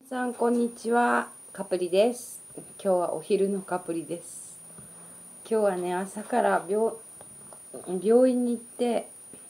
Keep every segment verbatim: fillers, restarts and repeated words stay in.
さんこんにちは、カプリです。今日はお昼のカプリです。今日はね、朝から病病院に行って、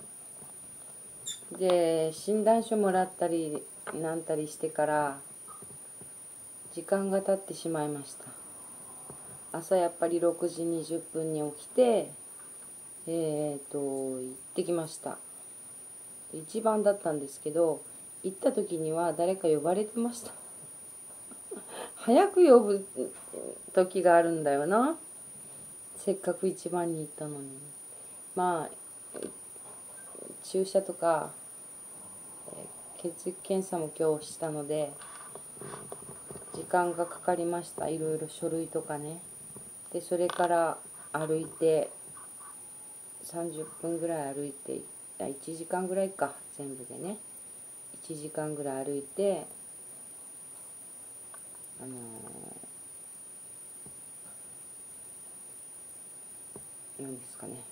で診断書もらったりなんたりしてから時間が経ってしまいました。朝やっぱりろくじにじゅっぷんに起きてえーと行ってきました。一番だったんですけど、行った時には誰か呼ばれてました。早く呼ぶ時があるんだよな、せっかく一番に行ったのに。まあ注射とか血液検査も今日したので時間がかかりました。いろいろ書類とかね。でそれから歩いてさんじゅっぷんぐらい歩いて、いちじかんぐらいか、全部でねいちじかんぐらい歩いて、あのー、なんですかね、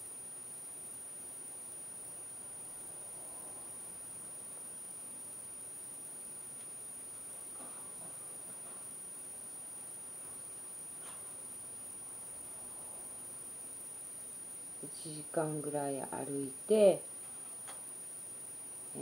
いちじかんぐらい歩いて、え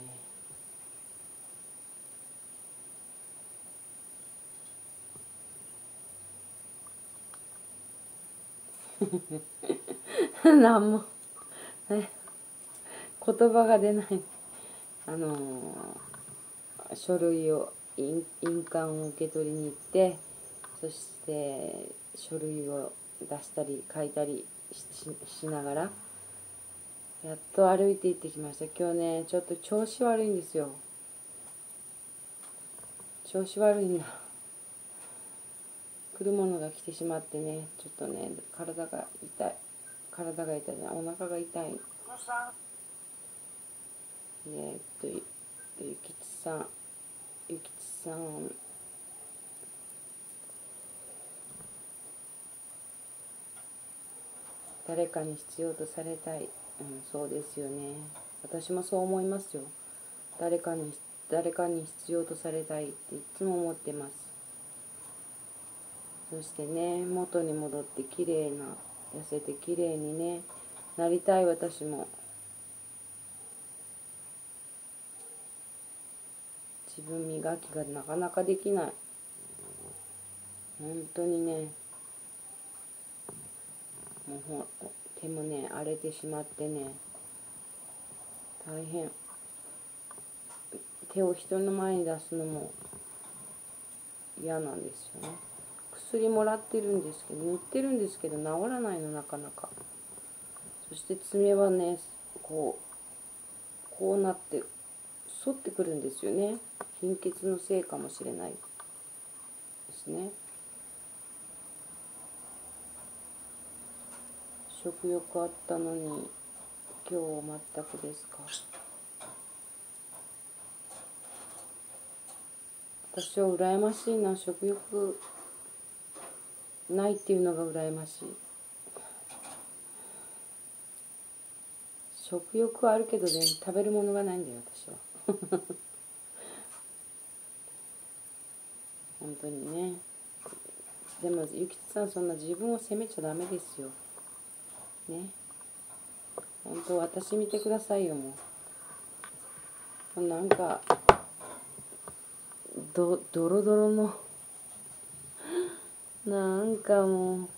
ー、なんも、ね、言葉が出ない。あのー、書類を印印鑑を受け取りに行って、そして書類を出したり書いたり し, しながらやっと歩いて行ってきました。今日ねちょっと調子悪いんですよ。調子悪いんだ。来るものが来てしまってね、ちょっとね体が痛い。体が痛いね、お腹が痛い。でえっとゆきちさんゆきちさん誰かに必要とされたい、うん、そうですよね。私もそう思いますよ。誰かに誰かに必要とされたいっていつも思ってます。そしてね、元に戻って綺麗な、痩せて綺麗にねなりたい。私も自分磨きがなかなかできない。本当にね、もうほ手もね荒れてしまってね、大変。手を人の前に出すのも嫌なんですよね。薬もらってるんですけど、塗ってるんですけど治らないの、なかなか。そして爪はね、こうこうなって反ってくるんですよね。貧血のせいかもしれないですね。食欲あったのに今日は全くですか。私は羨ましいな。食欲ないっていうのが羨ましい。食欲はあるけどね、食べるものがないんだよ私は。本当にね。でもゆきつさん、そんな自分を責めちゃダメですよね。本当、私見てくださいよ。もうなんかどドロドロのなんかも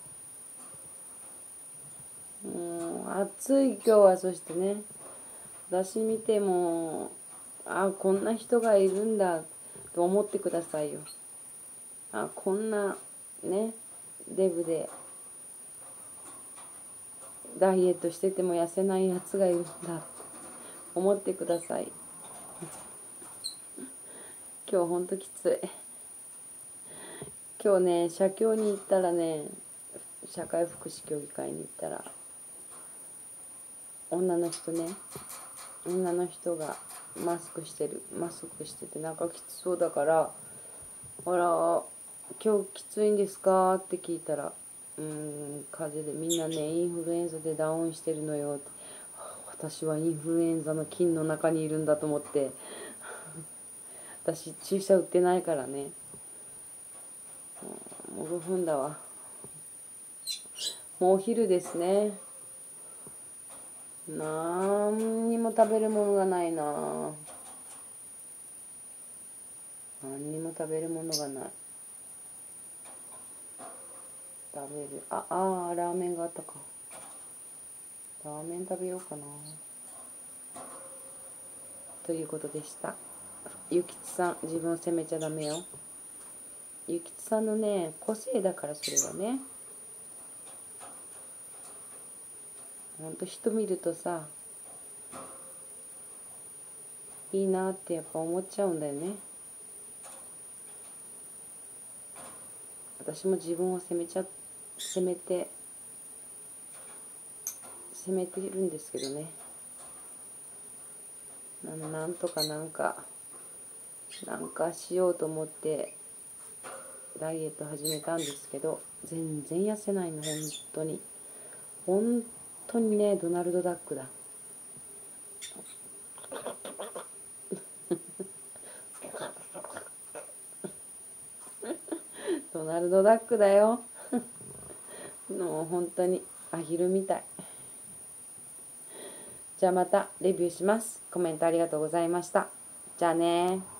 うもう暑い今日は。そしてね、私見てもあ、こんな人がいるんだと思ってくださいよ。あ、こんなねデブでダイエットしてても痩せないやつがいるんだって思ってください。今日ほんときつい。今日ね、社協に行ったらね、社会福祉協議会に行ったら女の人ね、女の人がマスクしてるマスクしててなんかきつそうだから「あら今日きついんですか?」って聞いたら「うーん、風邪でみんなねインフルエンザでダウンしてるのよ」って。私はインフルエンザの菌の中にいるんだと思って私注射打ってないからね。もうごふんだわ。もうお昼ですね。なんにも食べるものがないな。何にも食べるものがない。食べる。あ、あー、ラーメンがあったか。ラーメン食べようかな。ということでした。ゆきつさん、自分を責めちゃダメよ。ゆきつさんのね、個性だから、それはね。ほんと人見るとさ、いいなってやっぱ思っちゃうんだよね。私も自分を責めちゃ、責めて、責めてるんですけどね。ななんとかなんか、なんかしようと思って、ダイエット始めたんですけど、全然痩せないの、本当に。本当にね、ドナルドダックだ。ドナルドダックだよ。もう本当にアヒルみたい。じゃあまたレビューします。コメントありがとうございました。じゃあね。